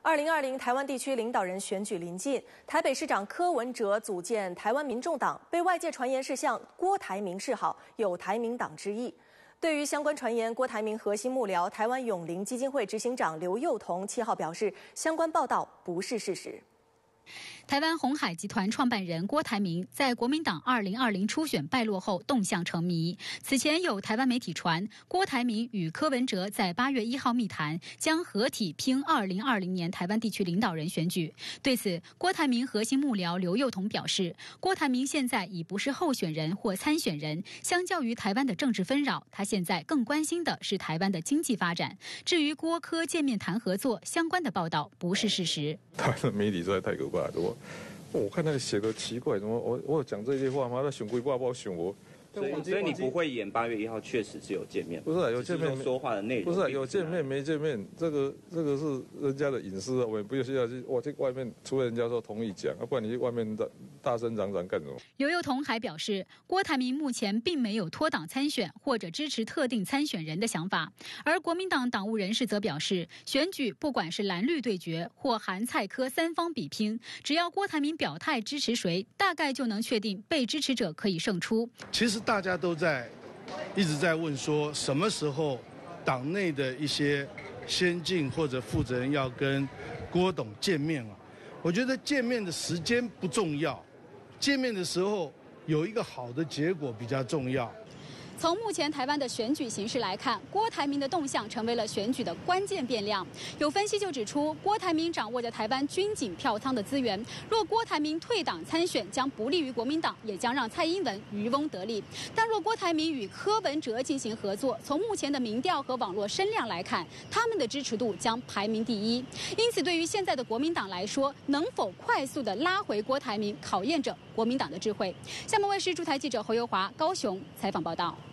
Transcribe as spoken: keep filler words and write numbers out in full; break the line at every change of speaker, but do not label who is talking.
二零二零台湾地区领导人选举临近，台北市长柯文哲组建台湾民众党，被外界传言是向郭台铭示好，有台民党之意。对于相关传言，郭台铭核心幕僚台湾永龄基金会执行长刘宥彤七号表示，相关报道不是事实。
台湾鸿海集团创办人郭台铭在国民党二零二零初选败落后动向成谜。此前有台湾媒体传，郭台铭与柯文哲在八月一号密谈，将合体拼二零二零年台湾地区领导人选举。对此，郭台铭核心幕僚刘宥彤表示，郭台铭现在已不是候选人或参选人，相较于台湾的政治纷扰，他现在更关心的是台湾的经济发展。至于郭柯见面谈合作相关的报道不是事实。
台湾的媒体实在太可怕了，我我看那个写的奇怪，怎么我我有讲这些话吗？他选规划不好选我。
所以，所以你不会演八月一号确实是有见面，
不是、啊、有见面
说话的内容，
不是、啊、有见面没见面，这个这个是人家的隐私啊，我们不需要去我去外面，除非人家说同意讲，啊，不然你去外面大大声嚷嚷干什么？
刘宥彤还表示，郭台铭目前并没有脱党参选或者支持特定参选人的想法，而国民党党务人士则表示，选举不管是蓝绿对决或韩蔡柯三方比拼，只要郭台铭表态支持谁，大概就能确定被支持者可以胜出。
其实大家都在。一直在问说什么时候党内的一些先进或者负责人要跟郭董见面啊？我觉得见面的时间不重要，见面的时候有一个好的结果比较重要。
从目前台湾的选举形势来看，郭台铭的动向成为了选举的关键变量。有分析就指出，郭台铭掌握着台湾军警票仓的资源，若郭台铭退党参选，将不利于国民党，也将让蔡英文渔翁得利。但若郭台铭与柯文哲进行合作，从目前的民调和网络声量来看，他们的支持度将排名第一。因此，对于现在的国民党来说，能否快速的拉回郭台铭，考验着国民党的智慧。厦门卫视驻台记者侯友华高雄采访报道。